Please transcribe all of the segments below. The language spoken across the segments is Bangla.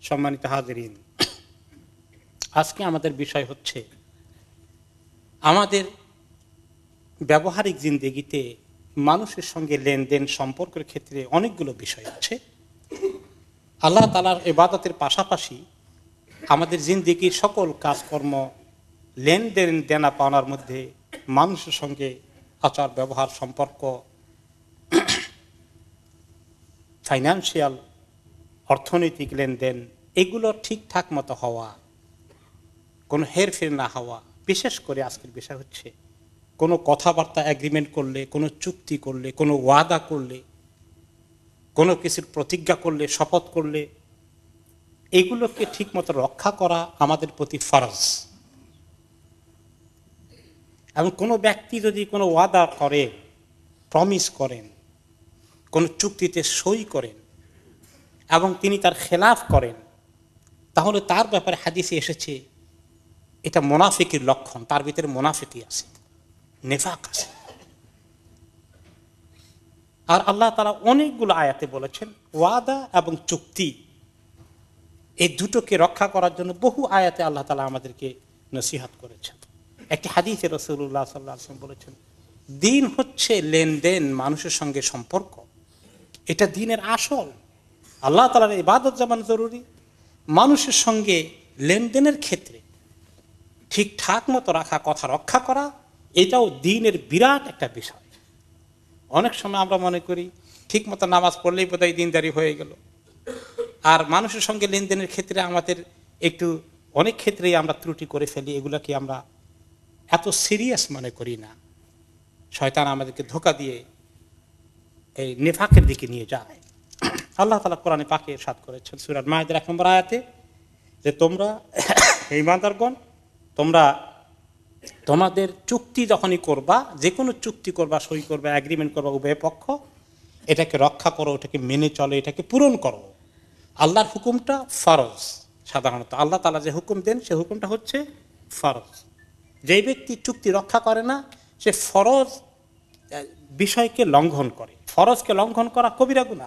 সম্মানিত হাজিরিন, আজকে আমাদের বিষয় হচ্ছে আমাদের ব্যবহারিক জিন্দেগিতে মানুষের সঙ্গে লেনদেন সম্পর্কের ক্ষেত্রে অনেকগুলো বিষয় আছে। আল্লাহ তাআলার ইবাদতের পাশাপাশি আমাদের জিন্দেগির সকল কাজকর্ম, লেনদেন দেনা পাওনার মধ্যে মানুষের সঙ্গে আচার ব্যবহার, সম্পর্ক, ফাইন্যান্সিয়াল অর্থনৈতিক লেনদেন, এগুলো ঠিকঠাক মতো হওয়া, কোনো হেরফের না হওয়া। বিশেষ করে আজকের বিষয় হচ্ছে কোনো কথাবার্তা এগ্রিমেন্ট করলে, কোনো চুক্তি করলে, কোনো ওয়াদা করলে, কোনো কিছুর প্রতিজ্ঞা করলে, শপথ করলে, এগুলোকে ঠিকমতো রক্ষা করা আমাদের প্রতি ফরজ। এবং কোনো ব্যক্তি যদি কোনো ওয়াদা করে, প্রমিস করেন, কোনো চুক্তিতে সই করেন এবং তিনি তার খেলাফ করেন, তাহলে তার ব্যাপারে হাদিসে এসেছে এটা মুনাফিকের লক্ষণ, তার ভিতরে মুনাফিকি আছে, নেফাক আছে। আর আল্লাহ তাআলা অনেকগুলো আয়াতে বলেছেন ওয়াদা এবং চুক্তি এই দুটোকে রক্ষা করার জন্য বহু আয়াতে আল্লাহ তাআলা আমাদেরকে নসিহত করেছেন। একটি হাদিসে রাসূলুল্লাহ সাল্লাল্লাহু আলাইহি ওয়াসাল্লাম বলেছেন, দিন হচ্ছে লেনদেন, মানুষের সঙ্গে সম্পর্ক, এটা দিনের আসল। আল্লাহ তাআলার ইবাদত যেমন জরুরি, মানুষের সঙ্গে লেনদেনের ক্ষেত্রে ঠিকঠাক মতো রাখা, কথা রক্ষা করা, এটাও দিনের বিরাট একটা বিষয়। অনেক সময় আমরা মনে করি ঠিক মতো নামাজ পড়লেই বোধহয় দিনদারি হয়ে গেল। আর মানুষের সঙ্গে লেনদেনের ক্ষেত্রে আমাদের একটু অনেক ক্ষেত্রেই আমরা ত্রুটি করে ফেলি, এগুলাকে আমরা এত সিরিয়াস মনে করি না। শয়তান আমাদেরকে ধোঁকা দিয়ে এই নেফাকের দিকে নিয়ে যায়। আল্লাহ তাআলা কোরআনে পাকে ইরশাদ করেছেন সূরা মায়েদার 1 নম্বর আয়াতে যে তোমরা ঈমানদারগণ, তোমরা তোমাদের চুক্তি যখনই করবা, যে কোনো চুক্তি করবা, সই করবা, এগ্রিমেন্ট করবা, উভয় পক্ষ এটাকে রক্ষা করো, এটাকে মেনে চলো, এটাকে পূরণ করো। আল্লাহর হুকুমটা ফরজ। সাধারণত আল্লাহ তাআলা যে হুকুম দেন সে হুকুমটা হচ্ছে ফরজ। যে ব্যক্তি চুক্তি রক্ষা করে না সে ফরজ বিষয়কে লঙ্ঘন করে। ফরজকে লঙ্ঘন করা কবিরা গুনাহ।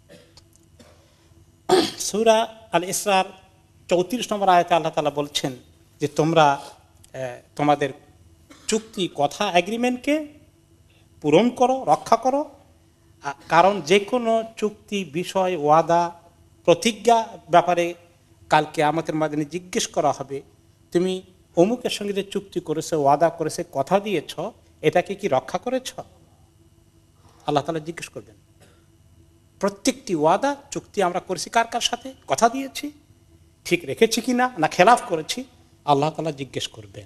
সূরা আল ইসরার 34 নম্বর আয়াতে আল্লাহ তাআলা বলছেন যে তোমরা তোমাদের চুক্তি, কথা, এগ্রিমেন্টকে পূরণ করো, রক্ষা করো। কারণ যে কোনো চুক্তি, বিষয়, ওয়াদা, প্রতিজ্ঞা ব্যাপারে কালকে আমাদের মাধ্যমে জিজ্ঞেস করা হবে, তুমি অমুকের সঙ্গে যে চুক্তি করেছে, ওয়াদা করেছে, কথা দিয়েছ, এটাকে কি রক্ষা করেছ? আল্লাহ তাআলা জিজ্ঞেস করবেন। প্রত্যেকটি ওয়াদা, চুক্তি আমরা করেছি কার কার সাথে, কথা দিয়েছি, ঠিক রেখেছি কিনা, না খেলাফ করেছি, আল্লাহ তাআলা জিজ্ঞেস করবেন।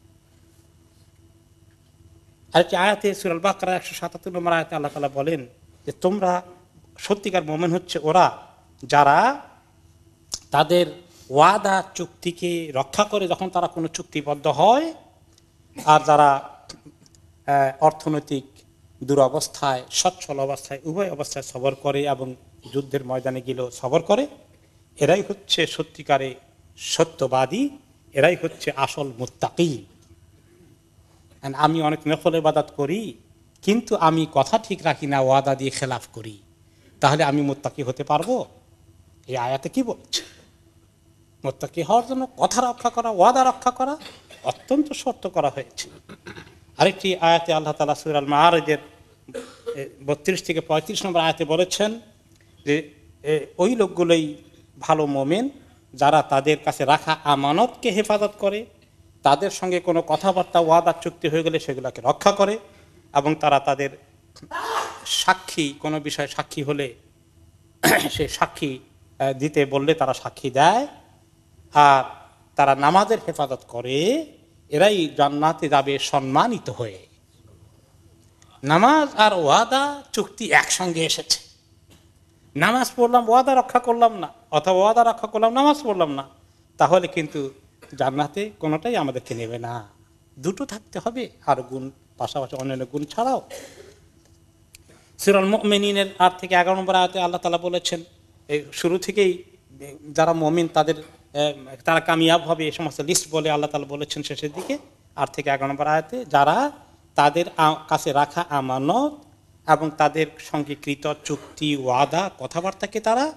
আরেকটি আয়াতে সূরা আল বাকারা 177 নম্বর আয়াতে আল্লাহ তাআলা বলেন যে তোমরা সত্যিকার মুমিন হচ্ছে ওরা যারা তাদের ওয়াদা, চুক্তিকে রক্ষা করে যখন তারা কোনো চুক্তিবদ্ধ হয়, আর যারা অর্থনৈতিক দুরবস্থায়, সচ্ছল অবস্থায়, উভয় অবস্থায় সবর করে এবং যুদ্ধের ময়দানে গেলেও সবর করে, এরাই হচ্ছে সত্যিকারে সত্যবাদী, এরাই হচ্ছে আসল মুত্তাকি। আমি অনেক নফল ইবাদত করি কিন্তু আমি কথা ঠিক রাখি না, ওয়াদা দিয়ে খেলাফ করি, তাহলে আমি মুত্তাকি হতে পারবো? এই আয়াতে কি বলছে? মুত্তাকি হওয়ার জন্য কথা রক্ষা করা, ওয়াদা রক্ষা করা অত্যন্ত শর্ত করা হয়েছে। আরেকটি আয়াতে আল্লাহ তাআলা সূরা আল মাআরিজের 32 থেকে 35 নম্বর আয়াতে বলেছেন যে ওই লোকগুলোই ভালো মুমিন যারা তাদের কাছে রাখা আমানতকে হেফাজত করে, তাদের সঙ্গে কোনো কথাবার্তা, ওয়াদা, চুক্তি হয়ে গেলে সেগুলোকে রক্ষা করে, এবং তারা তাদের সাক্ষী, কোনো বিষয়ে সাক্ষী হলে সে সাক্ষী দিতে বললে তারা সাক্ষী দেয়, আর তারা নামাজের হেফাজত করে, এরাই জান্নাতে যাবে সম্মানিত হয়ে। নামাজ আর ওয়াদা, চুক্তি একসঙ্গে এসেছে। নামাজ পড়লাম, ওয়াদা রক্ষা করলাম না, অথবা ওয়াদা রক্ষা করলাম, নামাজ পড়লাম না, তাহলে কিন্তু জান্নাতে কোনোটাই আমাদেরকে নেবে না। দুটো থাকতে হবে, আর গুণ পাশাপাশি অন্যান্য গুণ ছাড়াও। সূরা আল মুমিনিনের 8 থেকে 11 নম্বর আয়াতে আল্লাহ তাআলা বলেছেন এই শুরু থেকেই যারা মুমিন তারা কামিয়াব হবে, এই সমস্ত লিস্ট বলে আল্লাহ তাআলা বলেছেন শেষের দিকে 8 থেকে 11 নম্বর আয়াতে, যারা তাদের কাছে রাখা আমানত এবং তাদের সঙ্গে কৃত চুক্তি, ওয়াদা, কথাবার্তাকে তারা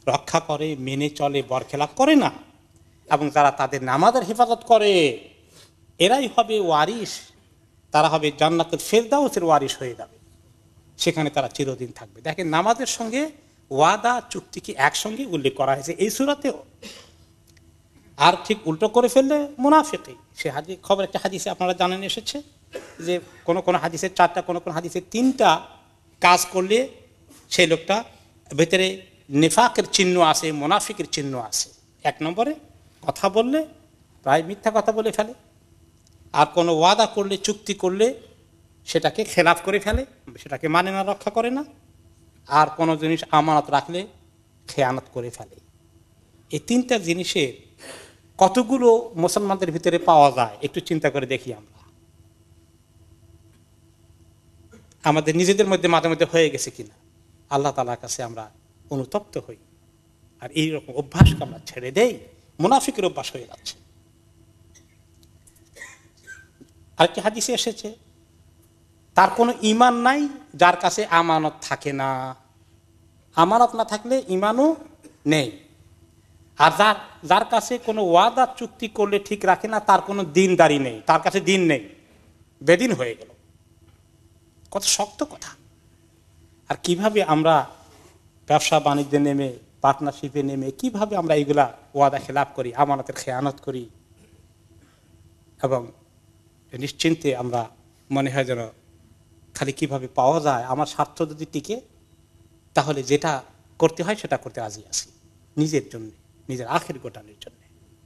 রক্ষা করে, মেনে চলে, বরখেলাপ করে না, এবং যারা তাদের নামাজের হেফাজত করে, এরাই হবে ওয়ারিস, তারা হবে জান্নাতুল ফেরদাউসের ওয়ারিস হয়ে যাবে, সেখানে তারা চিরদিন থাকবে। দেখেন, নামাজের সঙ্গে ওয়াদা চুক্তিকে একসঙ্গে উল্লেখ করা হয়েছে এই সূরাতেও। আর ঠিক উল্টো করে ফেললে মুনাফিকি। সে হাদিস খবর একটা হাদিসে আপনারা জানেন এসেছে যে কোন কোন হাদিসে 4টা, কোন কোন হাদিসে 3টা কাজ করলে সেই লোকটা ভেতরে নিফাকের চিহ্ন আছে, মুনাফিকের চিহ্ন আছে। 1 নম্বরে কথা বললে প্রায় মিথ্যা কথা বলে ফেলে, আর কোনো ওয়াদা করলে, চুক্তি করলে সেটাকে খেলাফ করে ফেলে, সেটাকে মানে না, রক্ষা করে না, আর কোনো জিনিস আমানত রাখলে খেয়ানত করে ফেলে। এই 3টা জিনিসের কতগুলো মুসলমানদের ভিতরে পাওয়া যায় একটু চিন্তা করে দেখি। আমরা আমাদের নিজেদের মধ্যে মাঝে মধ্যে হয়ে গেছে কিনা আল্লাহ তাআলার কাছে আমরা অনুতপ্ত হই, আর এইরকম অভ্যাসকে আমরা ছেড়ে দেই, মুনাফিকের অভ্যাস হয়ে যাচ্ছে। আরেকটি হাদিসে এসেছে, তার কোনো ঈমান নাই যার কাছে আমানত থাকে না। আমানত না থাকলে ঈমানও নেই। আর যার কাছে কোনো ওয়াদা চুক্তি করলে ঠিক রাখে না, তার কোনো দিনদারি নেই, তার কাছে দিন নেই, বেদিন হয়ে গেল। কত শক্ত কথা। আর কিভাবে আমরা ব্যবসা বাণিজ্যে নেমে, পার্টনারশিপে নেমে কিভাবে আমরা এইগুলা ওয়াদা খেলাপ করি, আমানতের খেয়ানত করি, এবং নিশ্চিন্তে আমরা মনে হয় যেন খালি কিভাবে পাওয়া যায়, আমার স্বার্থ যদি টিকে তাহলে যেটা করতে হয় সেটা করতে রাজি আছি, নিজের জন্য, নিজের আখের গোটানোর জন্য।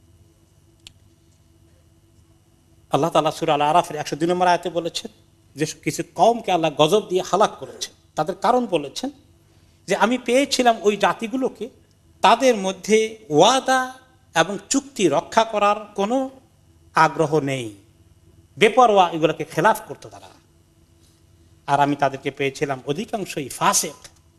আল্লাহ তাআলা সূরা আল আরাফের 102 নম্বর আয়াতে বলেছেন যে কিছু কওমকে আল্লাহ গজব দিয়ে হালাক করেছেন। তাদের কারণ বলেছেন যে আমি পেয়েছিলাম ওই জাতিগুলোকে, তাদের মধ্যে ওয়াদা এবং চুক্তি রক্ষা করার কোনো আগ্রহ নেই, বেপরোয়া, এগুলোকে খেলাফ করতো তারা। আর আমি তাদেরকে পেয়েছিলাম অধিকাংশই ফাসিক,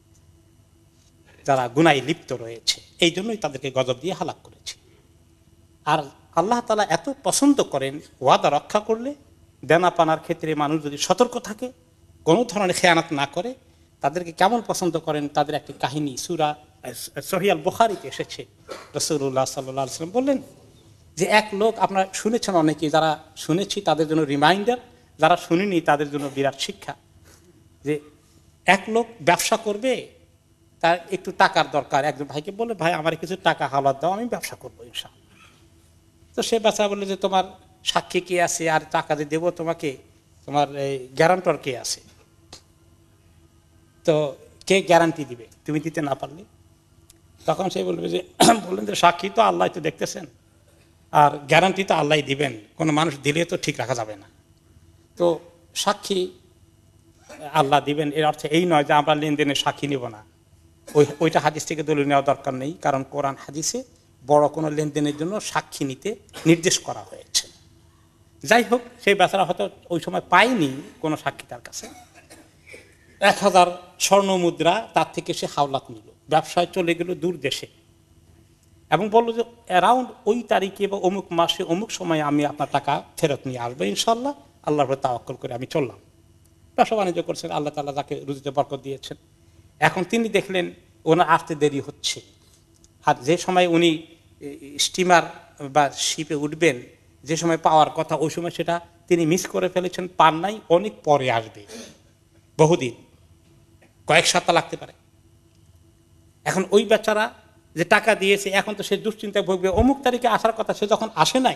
যারা গুনাহে লিপ্ত রয়েছে, এই জন্যই তাদেরকে গজব দিয়ে হালাক করেছে। আর আল্লাহ তাআলা এত পছন্দ করেন ওয়াদা রক্ষা করলে, দেনা পানার ক্ষেত্রে মানুষ যদি সতর্ক থাকে, কোনো ধরনের খেয়ানত না করে, তাদেরকে কেমন পছন্দ করেন তাদের একটি কাহিনী সূরা সহিহ আল বুখারীতে এসেছে। রাসূলুল্লাহ সাল্লাল্লাহু আলাইহি ওয়াসাল্লাম বললেন যে এক লোক, আপনারা শুনেছেন অনেকে, যারা শুনেছি তাদের জন্য রিমাইন্ডার, যারা শুনিনি তাদের জন্য বিরাট শিক্ষা, যে এক লোক ব্যবসা করবে, তার একটু টাকার দরকার। একজন ভাইকে বলে, ভাই আমার কিছু টাকা হাওলাত দাও, আমি ব্যবসা করবো ইনশাআল্লাহ। তো সে বেচা বললে যে তোমার সাক্ষী কে আছে, আর টাকা যে দেবো তোমাকে, তোমার গ্যারান্টর কে আছে, তো কে গ্যারান্টি দিবে তুমি দিতে না পারলে? তখন সে বলবে যে বললেন যে সাক্ষী তো আল্লাহ তো দেখতেছেন, আর গ্যারান্টি তো আল্লাহ দিবেন, কোনো মানুষ দিলে তো ঠিক রাখা যাবে না। তো সাক্ষী আল্লাহ দিবেন, এর অর্থ এই নয় যে আমরা লেনদেনের সাক্ষী নেব না। ওইটা হাদিস থেকে দলিল নেওয়া দরকার নেই, কারণ কোরআন হাদিসে বড় কোনো লেনদেনের জন্য সাক্ষী নিতে নির্দেশ করা হয়েছে। যাই হোক, সেই বেচারা হয়তো ওই সময় পায়নি কোনো সাক্ষী তার কাছে। 1000 স্বর্ণ মুদ্রা তার থেকে সে হাওলাত নিল, ব্যবসায় চলে গেল দূর দেশে, এবং বললো যে অ্যারাউন্ড ওই তারিখে বা অমুক মাসে অমুক সময় আমি আপনার টাকা ফেরত নিয়ে আসবো ইনশাল্লাহ, আল্লাহর উপর তাওয়াক্কুল করে আমি চললাম। ব্যবসা বাণিজ্য করছেন, আল্লাহ তাআলা যাকে রুজিতে বরকত দিয়েছেন। এখন তিনি দেখলেন ওনার আসতে দেরি হচ্ছে, আর যে সময় উনি স্টিমার বা শিপে উঠবেন, যে সময় পাওয়ার কথা, ওই সময় সেটা তিনি মিস করে ফেলেছেন, পান নাই, অনেক পরে আসবে, বহুদিন, কয়েক সপ্তাহ লাগতে পারে। এখন ওই বেচারা যে টাকা দিয়েছে, এখন তো সে দুশ্চিন্তায় ভুগবে, অমুক তারিখে আসার কথা, সে যখন আসে নাই,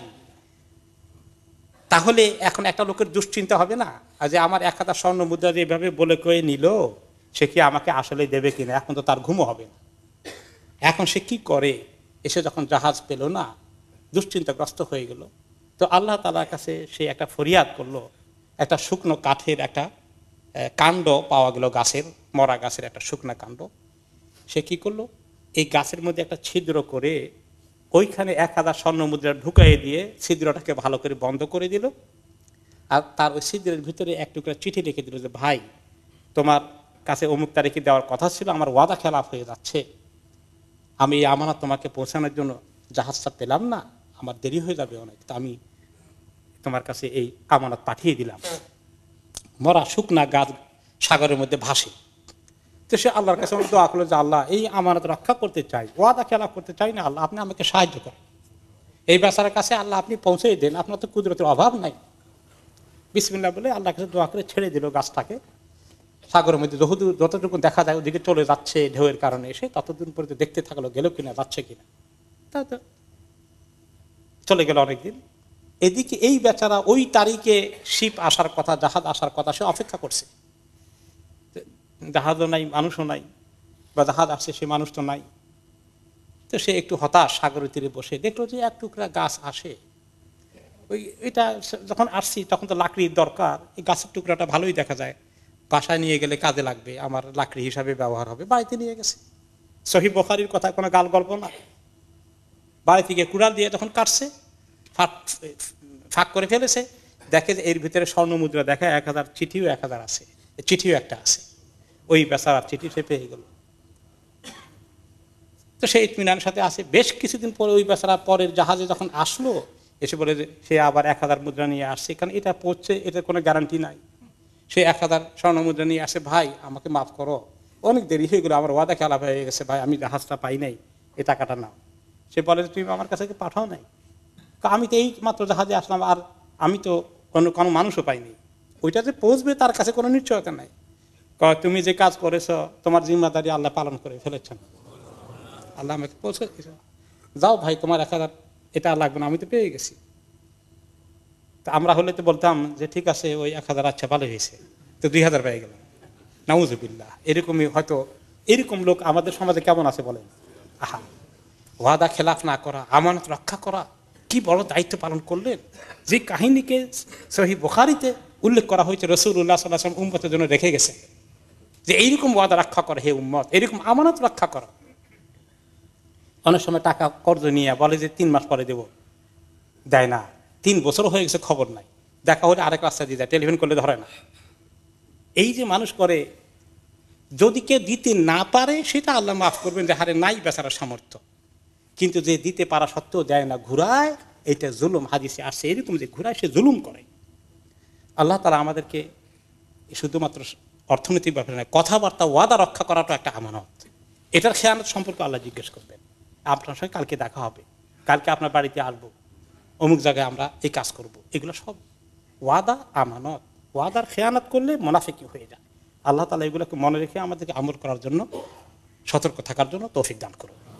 তাহলে এখন একটা লোকের দুশ্চিন্তা হবে না যে আমার 1000 স্বর্ণ মুদ্রা যেভাবে বলে কয়ে নিল, সে কি আমাকে আসলে দেবে কিনা? এখন তো তার ঘুমও হবে না। এখন সে কি করে? এসে যখন জাহাজ পেল না, দুশ্চিন্তাগ্রস্ত হয়ে গেল। তো আল্লাহ তাআলার কাছে সে একটা ফরিয়াদ করলো। একটা শুকনো কাঠের একটা কাণ্ড পাওয়া গেল, গাছের, মরা গাছের একটা শুকনো কাণ্ড। সে কি করলো? এই গাছের মধ্যে একটা ছিদ্র করে ওইখানে 1000 স্বর্ণ মুদ্রা ঢুকাইয়ে দিয়ে ছিদ্রটাকে ভালো করে বন্ধ করে দিল। আর তার ওই ছিদ্রের ভিতরে এক টুকরা চিঠি লিখে দিল যে, ভাই তোমার কাছে অমুক তারিখে দেওয়ার কথা ছিল, আমার ওয়াদা খেলাফ হয়ে যাচ্ছে, আমি এই আমানত তোমাকে পৌঁছানোর জন্য জাহাজটা পেলাম না, আমার দেরি হয়ে যাবে অনেক, তো আমি তোমার কাছে এই আমানত পাঠিয়ে দিলাম। মরা শুকনা গাছ সাগরের মধ্যে ভাসে। তো সে আল্লাহর কাছে দোয়া করলো যে আল্লাহ এই আমানত রক্ষা করতে চাই, ওয়াদা খেলাফ করতে চাই না, আল্লাহ আপনি আমাকে সাহায্য করেন, এই বেচারার কাছে আল্লাহ আপনি পৌঁছে দেন, আপনার তো কুদরতের অভাব নাই। বিসমিল্লাহ বলে আল্লাহর কাছে দোয়া করে ছেড়ে দিল গাছটাকে। সাগরের মধ্যে যতটুকু দেখা যায় ওদিকে চলে যাচ্ছে ঢেউয়ের কারণে, এসে ততদিন পর্যন্ত দেখতে থাকলো গেল কিনা, যাচ্ছে কিনা। তা তো চলে গেল অনেকদিন। এদিকে এই বেচারা ওই তারিখে শিপ আসার কথা, জাহাজ আসার কথা, সে অপেক্ষা করছে। জাহাজও নাই, মানুষও নাই, বা জাহাজ আসছে সে মানুষ তো নাই। তো সে একটু হতাশ, সাগরের তীরে বসে দেখলো যে এক টুকরা গাছ আসে। এটা যখন আসছি তখন তো লাকড়ির দরকার, এই গাছের টুকরাটা ভালোই দেখা যায়, বাসায় নিয়ে গেলে কাজে লাগবে, আমার লাকড়ি হিসাবে ব্যবহার হবে, বাড়িতে নিয়ে গেছে। সহিহ বুখারীর কথা, কোনো গাল গল্প না। বাড়ি থেকে কুড়াল দিয়ে যখন কাটছে, ফাঁক করে ফেলেছে, দেখে যে এর ভিতরে স্বর্ণ মুদ্রা, দেখা 1000 চিঠিও 1000 আছে, চিঠিও একটা আছে। ওই বেচারার চিঠি সে পেয়ে গেল। তো সে ইতমিনানের সাথে আসে। বেশ কিছুদিন পরে ওই বেচারা পরের জাহাজে যখন আসলো, এসে বলে যে সে আবার 1000 মুদ্রা নিয়ে আসছে, কারণ এটা পড়ছে, এটার কোনো গ্যারান্টি নাই। সে 1000 স্বর্ণ মুদ্রা নিয়ে আসে, ভাই আমাকে মাফ করো, অনেক দেরি হয়ে গেলো, আমার ওয়াদা খেলা হয়ে গেছে, ভাই আমি জাহাজটা পাই নাই, এই টাকাটা নাও। সে বলে যে তুমি আমার কাছে পাঠাও নাই, আমি তো এই মাত্র জাহাজে আসলাম, আর আমি তো কোনো মানুষও পাইনি, ওইটা যে পৌঁছবে তার কাছে কোনো নিশ্চয়তা নাই। তুমি যে কাজ করেছ তোমার জিম্মাদারি আল্লাহ পালন করে ফেলেছেন, আল্লাহ আমাকে পৌঁছে দিয়েছে, যাও ভাই তোমার 1000 এটা লাগবে না, আমি তো পেয়ে গেছি। তা আমরা হলে তো বলতাম যে ঠিক আছে ওই 1000 আচ্ছা ভালো হয়েছে, তো 2000 পেয়ে গেলাম, নাউজুবিল্লাহ। এরকমই হয়তো, এরকম লোক আমাদের সমাজে কেমন আছে বলেন? আহা, ওয়াদা খেলাফ না করা, আমানত রক্ষা করা, কি বড় দায়িত্ব পালন করলেন। যে কাহিনীকে সহিহ বুখারীতে উল্লেখ করা হয়েছে, রাসূলুল্লাহ সাল্লাল্লাহু আলাইহি ওয়াসাল্লাম উম্মতের জন্য রেখে গেছে, যে এইরকম ওয়াদা রক্ষা করে হে উম্মত, এরকম আমানত রক্ষা করো। অনেক সময় টাকা কর্জ নিয়ে বলে যে 3 মাস পরে দেব, দেয় না, 3 বছর হয়ে গেছে খবর নাই, দেখা হলে আরেক রাস্তা দিয়ে যায়, টেলিফোন করলে ধরে না। এই যে মানুষ করে, যদি কেউ দিতে না পারে সেটা আল্লাহ মাফ করবেন, যে হারে নাই বেচারা সামর্থ্য, কিন্তু যে দিতে পারা সত্ত্বেও দেয় না, ঘুরায়, এটা জুলুম। হাদিসে আসছে এরকম যে ঘুরায় সে জুলুম করে। আল্লাহ তাআলা আমাদেরকে শুধুমাত্র অর্থনৈতিক ব্যাপারে নয়, কথাবার্তা ওয়াদা রক্ষা করাটা একটা আমানত, এটার খেয়ানত সম্পর্কে আল্লাহ জিজ্ঞেস করবেন। আপনার সঙ্গে কালকে দেখা হবে, কালকে আপনার বাড়িতে আসবো, অমুক জায়গায় আমরা এই কাজ করব, এগুলো সব ওয়াদা, আমানত। ওয়াদার খেয়ানত করলে মুনাফিকি হয়ে যায়। আল্লাহ তাআলা এগুলোকে মনে রেখে আমাদেরকে আমল করার জন্য, সতর্ক থাকার জন্য তৌফিক দান করুন।